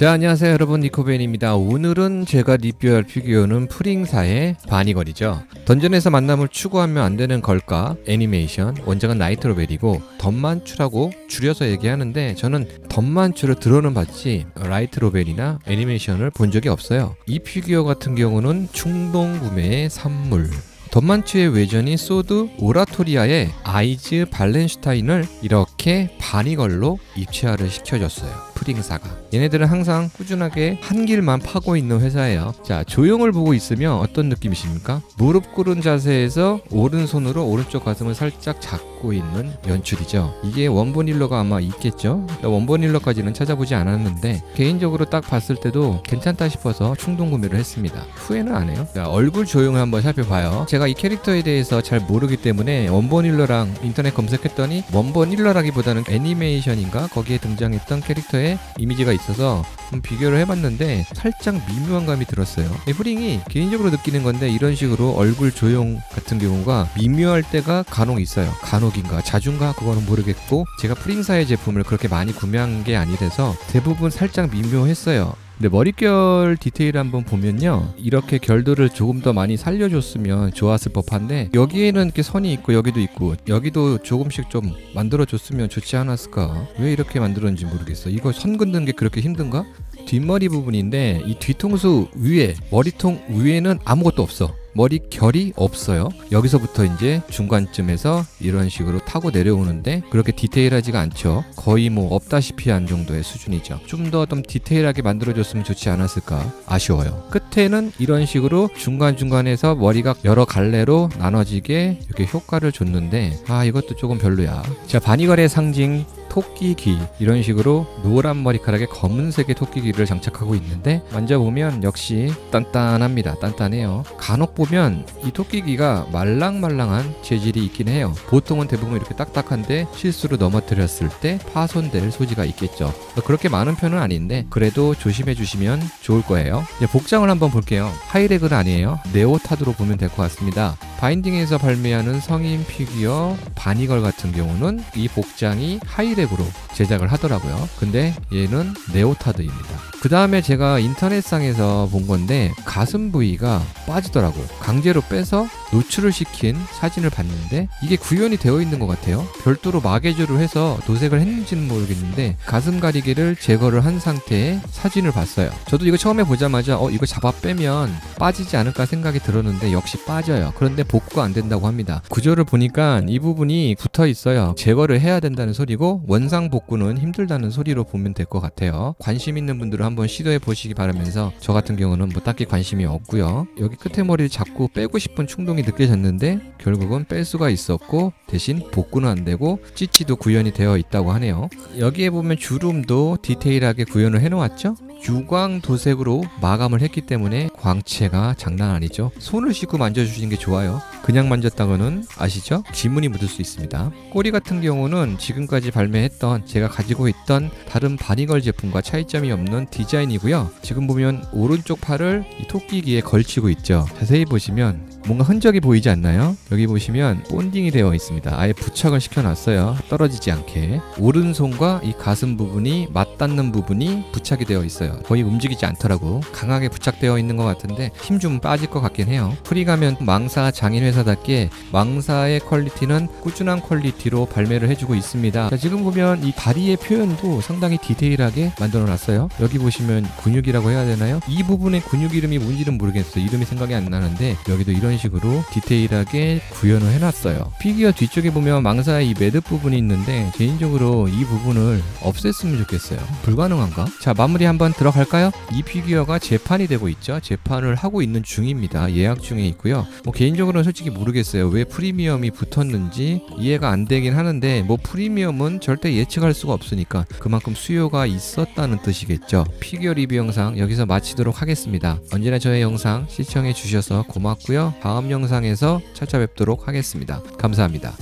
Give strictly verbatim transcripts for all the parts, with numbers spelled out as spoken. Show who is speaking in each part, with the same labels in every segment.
Speaker 1: 자, 안녕하세요 여러분, 니코벤입니다. 오늘은 제가 리뷰할 피규어는 프링사의 바니걸이죠. 던전에서 만남을 추구하면 안 되는 걸까? 애니메이션, 원작은 나이트로벨이고 덤만추라고 줄여서 얘기하는데 저는 덤만추를 들어는 봤지 라이트로벨이나 애니메이션을 본 적이 없어요. 이 피규어 같은 경우는 충동 구매의 산물. 덤만추의 외전인 소드 오라토리아의 아이즈 발렌슈타인을 이렇게 바니걸로 입체화를 시켜줬어요. 프링사가. 얘네들은 항상 꾸준하게 한 길만 파고 있는 회사예요. 자, 조형을 보고 있으면 어떤 느낌이십니까? 무릎 꿇은 자세에서 오른손으로 오른쪽 가슴을 살짝 잡고 있는 연출이죠. 이게 원본 일러가 아마 있겠죠? 원본 일러까지는 찾아보지 않았는데 개인적으로 딱 봤을 때도 괜찮다 싶어서 충동 구매를 했습니다. 후회는 안 해요. 자, 얼굴 조형을 한번 살펴봐요. 제가 이 캐릭터에 대해서 잘 모르기 때문에 원본 일러랑 인터넷 검색했더니 원본 일러라기보다는 애니메이션인가? 거기에 등장했던 캐릭터의 이미지가 있어서 비교를 해봤는데 살짝 미묘한 감이 들었어요. 프링이 개인적으로 느끼는 건데 이런 식으로 얼굴 조형 같은 경우가 미묘할 때가 간혹 있어요. 간혹인가 자주인가 그거는 모르겠고 제가 프링사의 제품을 그렇게 많이 구매한 게 아니라서 대부분 살짝 미묘했어요. 근데 머릿결 디테일을 한번 보면요, 이렇게 결들을 조금 더 많이 살려줬으면 좋았을 법한데 여기에는 이렇게 선이 있고 여기도 있고 여기도 조금씩 좀 만들어줬으면 좋지 않았을까. 왜 이렇게 만들었는지 모르겠어. 이거 선 긋는 게 그렇게 힘든가? 뒷머리 부분인데 이 뒤통수 위에, 머리통 위에는 아무것도 없어. 머리결이 없어요. 여기서부터 이제 중간쯤에서 이런 식으로 타고 내려오는데 그렇게 디테일하지가 않죠. 거의 뭐 없다시피 한 정도의 수준이죠. 좀 더 좀 디테일하게 만들어줬으면 좋지 않았을까 아쉬워요. 끝에는 이런 식으로 중간중간에서 머리가 여러 갈래로 나눠지게 이렇게 효과를 줬는데 아 이것도 조금 별로야. 자, 바니걸의 상징 토끼귀, 이런 식으로 노란 머리카락에 검은색의 토끼귀를 장착하고 있는데 만져보면 역시 단단합니다. 단단해요. 간혹 보면 이 토끼귀가 말랑말랑한 재질이 있긴 해요. 보통은 대부분 이렇게 딱딱한데 실수로 넘어뜨렸을 때 파손될 소지가 있겠죠. 그렇게 많은 편은 아닌데 그래도 조심해 주시면 좋을 거예요. 이제 복장을 한번 볼게요. 하이레그는 아니에요. 네오타드로 보면 될 것 같습니다. 바인딩에서 발매하는 성인 피규어 바니걸 같은 경우는 이 복장이 하이레그로 제작을 하더라고요. 근데 얘는 네오타드입니다. 그 다음에 제가 인터넷상에서 본 건데 가슴 부위가 빠지더라고. 강제로 빼서 노출을 시킨 사진을 봤는데 이게 구현이 되어 있는 것 같아요. 별도로 마개조를 해서 도색을 했는지는 모르겠는데 가슴 가리개를 제거를 한 상태의 사진을 봤어요. 저도 이거 처음에 보자마자 어 이거 잡아 빼면 빠지지 않을까 생각이 들었는데 역시 빠져요. 그런데 복구가 안 된다고 합니다. 구조를 보니까 이 부분이 붙어 있어요. 제거를 해야 된다는 소리고 원상 복구는 힘들다는 소리로 보면 될 것 같아요. 관심 있는 분들은 한번 시도해 보시기 바라면서 저 같은 경우는 뭐 딱히 관심이 없고요. 여기 끝에 머리를 잡고 빼고 싶은 충동이 느껴졌는데 결국은 뺄 수가 있었고 대신 복구는 안 되고 찌찌도 구현이 되어 있다고 하네요. 여기에 보면 주름도 디테일하게 구현을 해 놓았죠. 유광 도색으로 마감을 했기 때문에 광채가 장난 아니죠. 손을 씻고 만져주시는 게 좋아요. 그냥 만졌다고는 아시죠? 지문이 묻을 수 있습니다. 꼬리 같은 경우는 지금까지 발매했던 제가 가지고 있던 다른 바니걸 제품과 차이점이 없는 디자인이고요. 지금 보면 오른쪽 팔을 이 토끼귀에 걸치고 있죠. 자세히 보시면 뭔가 흔적이 보이지 않나요? 여기 보시면 본딩이 되어 있습니다. 아예 부착을 시켜놨어요. 떨어지지 않게. 오른손과 이 가슴 부분이 맞닿는 부분이 부착이 되어 있어요. 거의 움직이지 않더라고. 강하게 부착되어 있는 것 같은데 힘 좀 빠질 것 같긴 해요. 프리가면 망사 장인 회사답게 망사의 퀄리티는 꾸준한 퀄리티로 발매를 해주고 있습니다. 자, 지금 보면 이 다리의 표현도 상당히 디테일하게 만들어놨어요. 여기 보시면 근육이라고 해야 되나요? 이 부분의 근육 이름이 뭔지는 모르겠어요. 이름이 생각이 안 나는데 여기도 이런 식으로 디테일하게 구현을 해놨어요. 피규어 뒤쪽에 보면 망사의 이 매듭 부분이 있는데 개인적으로 이 부분을 없앴으면 좋겠어요. 불가능한가? 자, 마무리 한번 들어갈까요? 이 피규어가 재판이 되고 있죠. 재판을 하고 있는 중입니다. 예약 중에 있고요. 뭐 개인적으로는 솔직히 모르겠어요. 왜 프리미엄이 붙었는지 이해가 안 되긴 하는데 뭐 프리미엄은 절대 예측할 수가 없으니까 그만큼 수요가 있었다는 뜻이겠죠. 피규어 리뷰 영상 여기서 마치도록 하겠습니다. 언제나 저의 영상 시청해 주셔서 고맙고요. 다음 영상에서 찾아뵙도록 하겠습니다. 감사합니다.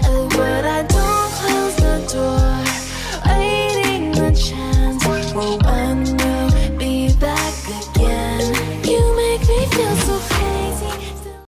Speaker 1: But I don't close the door, waiting a chance.